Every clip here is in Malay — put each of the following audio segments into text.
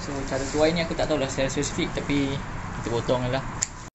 So cara tuai ni aku tak tahulah secara spesifik, tapi kita potong je lah.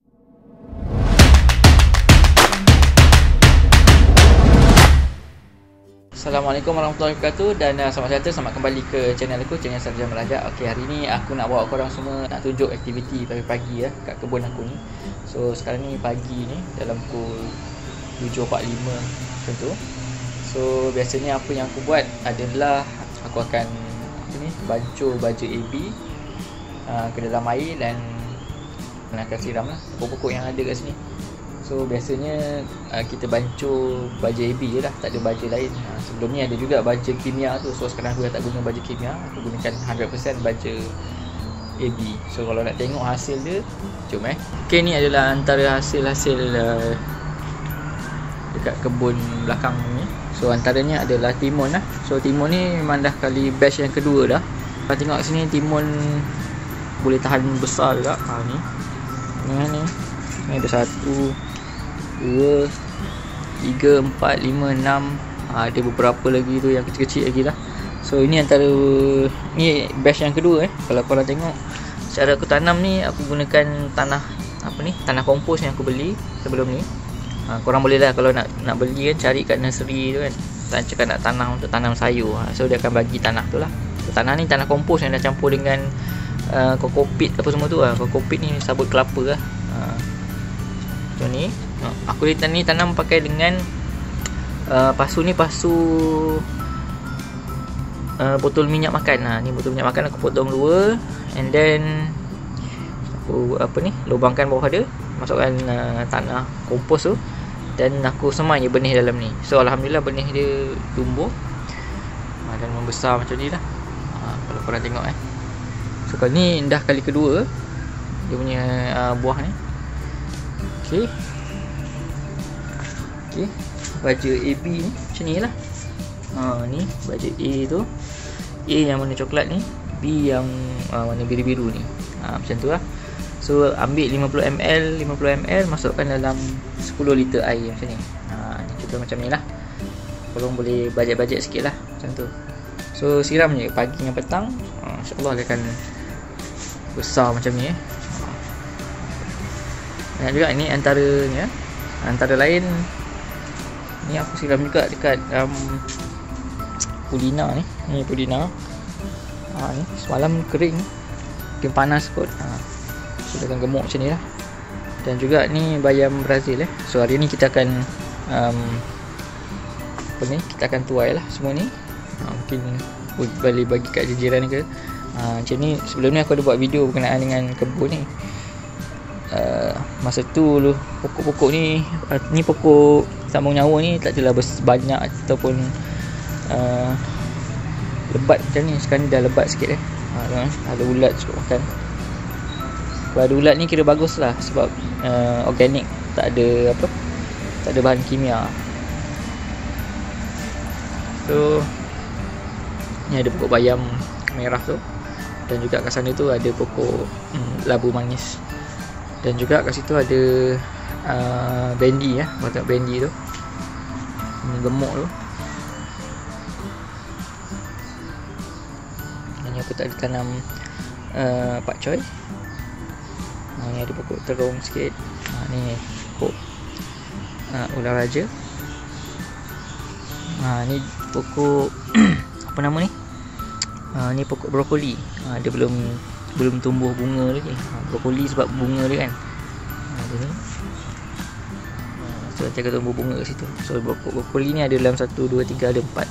Assalamualaikum warahmatullahi wabarakatuh, dan selamat datang, selamat kembali ke channel aku, channel Sarjana Melajak. Okey, hari ni aku nak bawa korang semua nak tunjuk aktiviti pagi-pagi kat kebun aku ni. So sekarang ni pagi ni dalam pukul 7.45 macam tu. So biasanya apa yang aku buat adalah aku akan bancur baja AB ke dalam air dan akan siram lah pokok-pokok yang ada kat sini. So biasanya kita bancur baja AB je lah, tak ada baja lain. Sebelum ni ada juga baja kimia tu. So sekarang aku dah tak guna baja kimia, aku gunakan 100% baja AB. So kalau nak tengok hasil dia, jom Okay, ni adalah antara hasil-hasil dekat kebun belakang ni. So antaranya adalah timun lah. So timun ni memang dah kali batch yang kedua dah. Kalau tengok sini timun boleh tahan besar juga. Ni ada 1, 2, 3, 4, 5, 6. Ada beberapa lagi tu yang kecil-kecil lagi lah. So ini antara ni batch yang kedua Kalau korang tengok cara aku tanam ni, aku gunakan tanah tanah kompos yang aku beli sebelum ni. Korang boleh lah kalau nak beli kan, cari kat nursery tu kan, tak cakap nak tanam untuk tanam sayur. So dia akan bagi tanah tu lah. So, tanah ni tanah kompos yang dah campur dengan kokopit apa semua tu lah. Kokopit ni sabut kelapa lah. So ni aku ni tanam pakai dengan pasu ni, pasu botol minyak makan. Ni botol minyak makan aku potong 2, and then aku lubangkan bawah dia, masukkan tanah kompos tu, dan aku semai je benih dalam ni. So alhamdulillah benih dia tumbuh dan membesar macam ni lah. Kalau korang tengok So kali ni dah kali kedua dia punya buah ni. Okay, baja AB ni macam ni lah. Ni baja A tu, A yang warna coklat ni, B yang warna biru-biru ni. Macam tu lah. So ambil 50ml masukkan dalam 10 liter air macam ni. Kita macam ni lah. Korang boleh bajet-bajet sikit lah macam tu. So siram je pagi dengan petang, InsyaAllah dia akan besar macam ni. Dan juga ni antaranya, antara lain ni aku siram juga dekat pulina ni. Ni pulina. Ni semalam kering, mungkin panas kot. So dia akan gemuk macam ni lah. Dan juga ni bayam Brazil So hari ni kita akan kita akan tuai lah semua ni. Mungkin boleh bagi kat jiran ke. Macam ni, sebelum ni aku ada buat video berkenaan dengan kebun ni. Masa tu dulu pokok-pokok ni, ni pokok sambung nyawa ni tak adalah banyak ataupun lebat macam ni. Sekarang ni dah lebat sikit ada ulat cukup makan. Kalau ada ulat ni kira bagus lah, sebab organik, tak ada bahan kimia. So ni ada pokok bayam merah tu, dan juga kat sana tu ada pokok labu manis, dan juga kat situ ada bendi batang bendi tu, ini gemuk tu. Ni aku tak ada tanam pakcoy. Ni ada pokok terung sikit. Ni pokok ular raja. Ni pokok apa nama ni? Ni pokok brokoli. Dia belum tumbuh bunga lagi. Brokoli sebab bunga dia kan. Ni. So nanti akan tumbuh bunga kat situ. So pokok brokoli ni ada dalam 1, 2, 3, ada 4.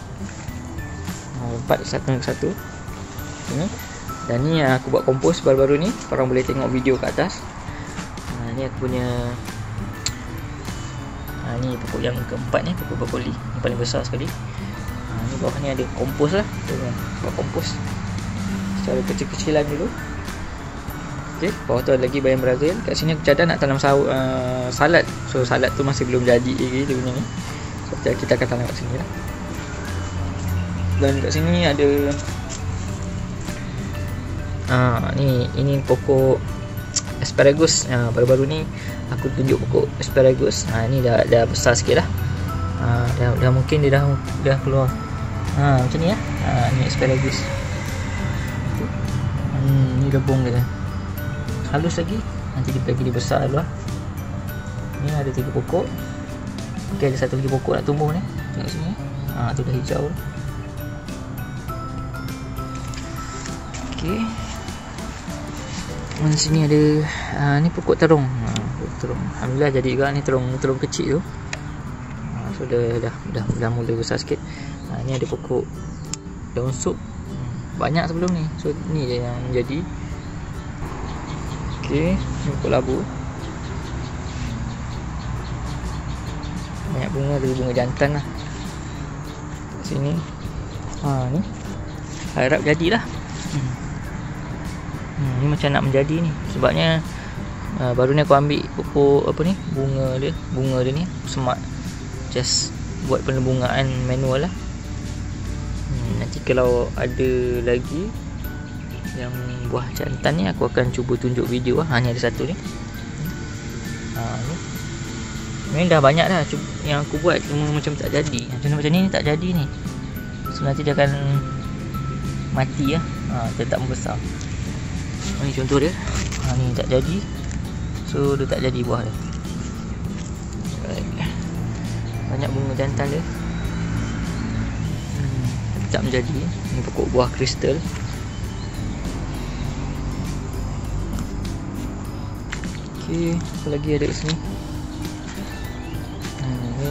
4 satu. Ni. Dan ni aku buat kompos baru-baru ni. Korang boleh tengok video kat atas. Ni aku punya ni pokok yang keempat ni, pokok brokoli. Ni paling besar sekali. Ni bawah ni ada kompos lah. Buat kompos secara kecil-kecilan dulu. Okay, bawah tu ada lagi bayam Brazil. Kat sini aku cadang nak tanam salad. So salad tu masih belum jadi lagi dia punya ni. So kita akan tanam kat sini lah. Dan kat sini ada ini pokok asparagus. Baru-baru ni aku tunjuk pokok asparagus. Ni dah besar sikit lah. Dah mungkin dia dah keluar. Macam ni Ni asparagus. Ni Ni gabung dia. Halus lagi. Nanti dia bagi dia besar dulu lah. Ni ada 3 pokok. Okey, ada satu lagi pokok nak tumbuh ni. Tengok sini. Tu dah hijau. Okey. Mana sini ada ni pokok terung. Terung. Alhamdulillah jadi juga ni terung kecil tu. So dah mula besar sikit. Ni ada pokok daun sup. Banyak sebelum ni. So ni je yang menjadi. Okey, ni pokok labu. Banyak bunga, ada bunga jantan lah. Kat sini. Ni. Harap jadilah. Ni macam nak menjadi ni. Sebabnya baru ni aku ambil pokok apa ni? Bunga dia ni. Semak. Just buat penembungaan manual lah. Nanti kalau ada lagi yang buah jantan ni, aku akan cuba tunjuk video lah. Ni ada satu ni. Ni dah banyak dah yang aku buat, cuma macam tak jadi. Contoh macam ni tak jadi ni. So nanti dia akan mati lah. Dia tak membesar. Ni contoh dia. Ni tak jadi. So dia tak jadi buah dia. Banyak bunga jantan dia. Tak menjadi. Ni pokok buah kristal. Okey, apa lagi ada kat sini? Ni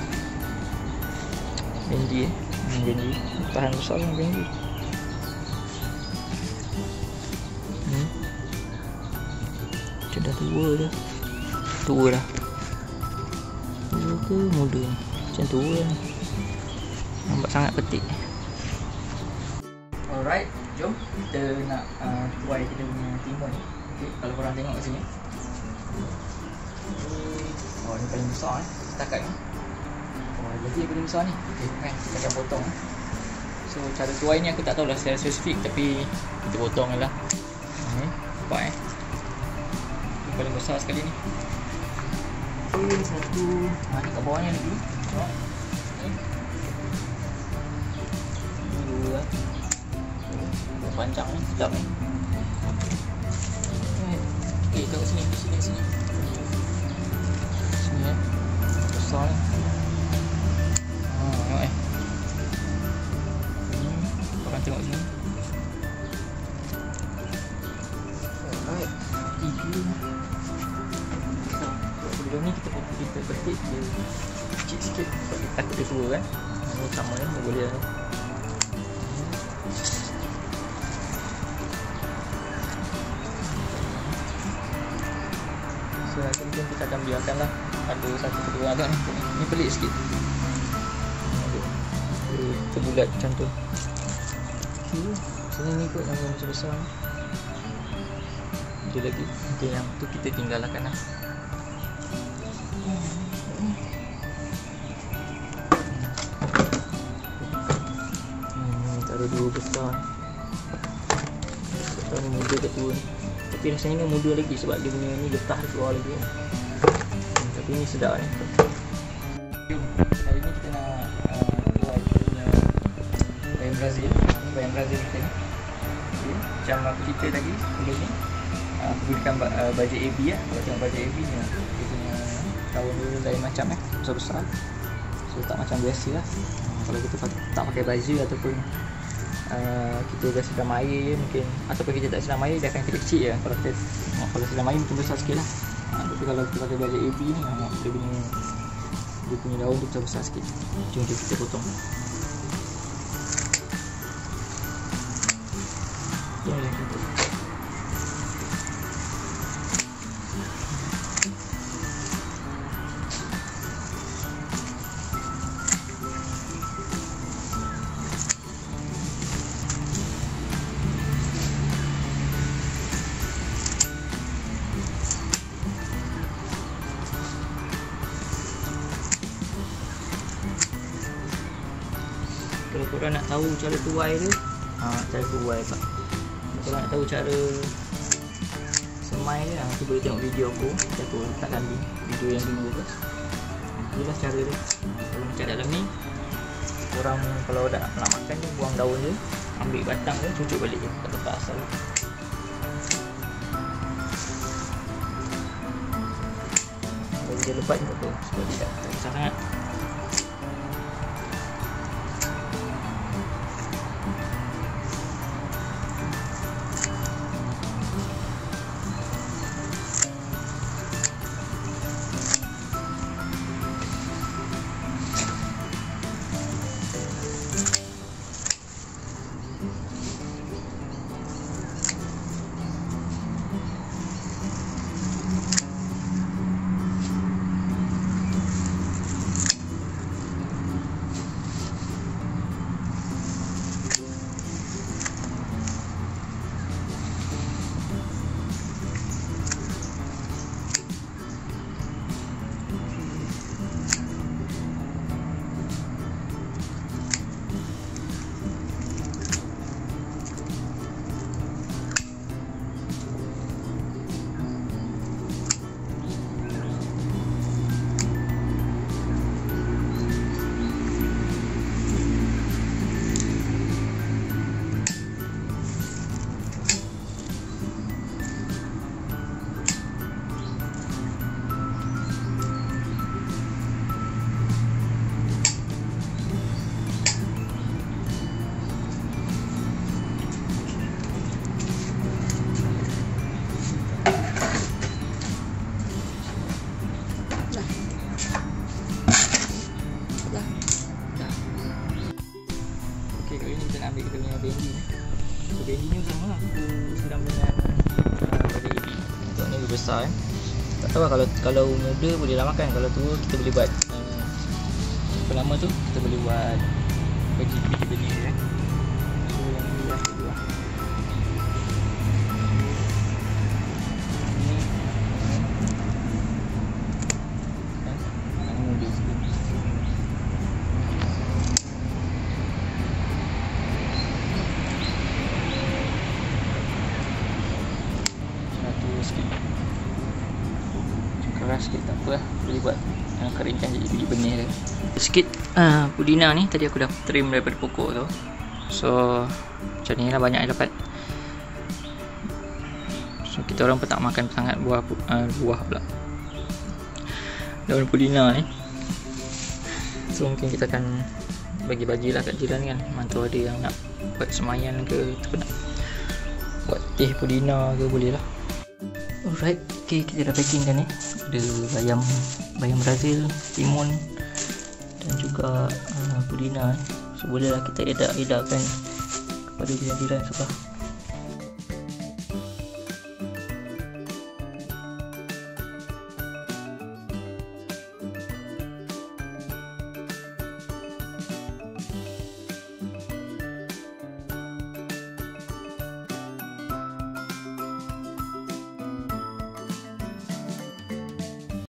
bendi. Bendi tahan besar lah bendi. Macam dah tua dah. Tua dah. Tua ke muda ni? Macam tua ni. Nampak sangat petik. Alright, jom kita nak tuai kita punya timun ni. Okay, kalau korang tengok kat sini. Ni paling besar setakat ni. Jadi yang paling besar ni. Okay, kan kita akan potong. So cara tuai ni aku tak tahulah secara spesifik, tapi kita potong je lah. Ni, nampak Ni paling besar sekali ni. Okay, satu. Ni kat bawah ni lagi. Tengok. Ni dua lah. Panjang ni, sedap ni. Okay, tengok sini, sini. Sini besar ni. Tengok korang tengok sini. Alright, 3. Sebelum ni kita petik dia kecil sikit sebab kita takut dia tua kan. Ni sama ni, boleh lah. So mungkin kita akan biarkan lah. Ada satu kedua agak ni. Ni pelik sikit. Terbulat macam tu. Sini ni kot yang macam besar. Ada lagi. Okay, yang tu kita tinggalkan lah. Taruh dua besar. Besar ni muda ke tua ni. Tapi rasanya ni muda lagi sebab dia punya ni getah dia keluar lagi. Tapi ni sedap ni. Hari ni kita nak buat punya bayam Brazil. Ni bayam Brazil kita ni. Okay. Macam aku cerita tadi sebelum ni, aku gunakan bajet AB lah. Kalau tengok bajet AB ni, dia punya daun dia lain macam besar-besar. So tak macam biasa lah. Kalau kita tak pakai baju ataupun kita dah siram air je mungkin, ataupun kita tak siram air dia akan kecil je. Kalau siram air mungkin besar sikit lah. Tapi kalau kita pakai bajet AB ni, dia punya daun tu besar sikit. Jom kita potong. Kalau korang nak tahu cara tuai dia, cara tuai pak. Kalau korang nak tahu cara semai dia, tu boleh tengok video aku. Aku letakkan link video yang dulu tu. Inilah cara dia. Kalau macam dalam ni, korang kalau nak makan dia, buang daun dia, ambil batang dia, cucuk balik je kat tempat asal. Kalau dia lebat tak apa, sebab tidak besar sangat. Kali ni kita nak ambil kita punya bendi ni. So bendi ni sama lah, aku siram dengan pada ini. Untuk ni lebih besar kan. Tak tahu lah, kalau muda boleh lah makan, kalau tua kita boleh buat apa nama tu, kita boleh buat bagi biji-biji dia kan. So yang ni lah dulu lah. Ni yang muda sikit. Keras sikit tak apa lah, boleh buat keringkan jadi biji benih dia. Sikit pudina ni tadi aku dah trim daripada pokok tu. So macam ni lah banyak yang dapat. So kita orang pun tak makan sangat buah pula daun pudina ni. So mungkin kita akan bagi-bagilah kat jiran kan. Mantu ada yang nak buat semayan ke, kita nak buat teh pudina ke, boleh lah. Alright, okay, kita dah packing kan ni. Ada bayam Brazil, timun dan juga pudina. So bolehlah kita edak-edakkan kepada jiran-jiran sebelah.